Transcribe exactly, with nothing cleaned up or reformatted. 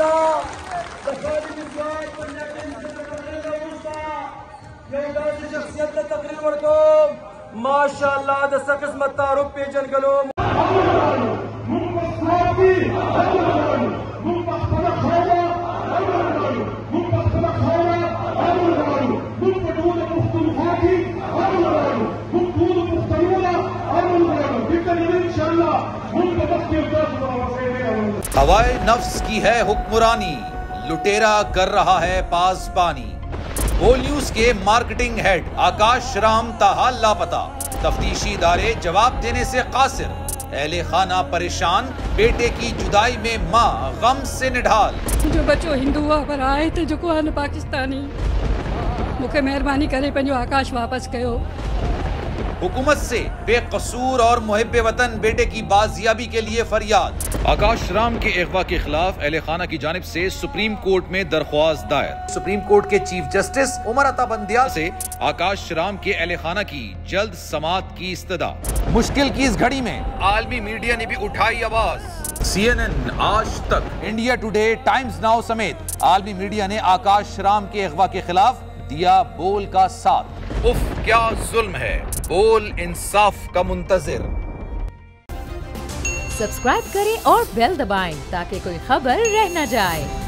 माशाअल्लाह दस किस्मत तारुफ पेजन गलो हवाए नफ्स की है हुक्मरानी, लुटेरा कर रहा है पासबानी। बोल न्यूज के मार्केटिंग हेड आकाश राम ताहा लापता, तफ्तीशी इदारे जवाब देने से कासिर। अहले खाना परेशान, बेटे की जुदाई में माँ गम से निढाल। जो बच्चो हिंदू हुआ पर आए थे जो को पाकिस्तानी, मुझे मेहरबानी करे पंजो आकाश वापस कयो। हुकूमत से बेकसूर और मुहिब्बे वतन बेटे की बाजियाबी के लिए फरियाद। आकाश राम के अगवा के खिलाफ अहले खाना की जानिब से सुप्रीम कोर्ट में दरख्वास्त दायर। सुप्रीम कोर्ट के चीफ जस्टिस उमर अता बंदियाल से आकाश राम के अहले खाना की जल्द समाअत की इस्तदा। मुश्किल की इस घड़ी में आलमी मीडिया ने भी उठाई आवाज। सी एन एन, आज तक, इंडिया टुडे, टाइम्स नाउ समेत आलमी मीडिया ने आकाश राम के अगवा के खिलाफ दिया बोल का साथ। उफ क्या जुल्म है, बोल इंसाफ का मुंतजिर। सब्सक्राइब करें और बेल दबाएं ताकि कोई खबर रह न जाए।